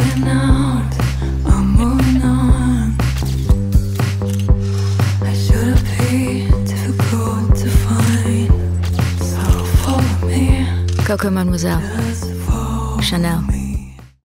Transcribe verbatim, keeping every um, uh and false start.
finding out I'm moving on. I shouldn't be difficult to find. So follow me. Coco Mademoiselle. Just follow Chanel. me.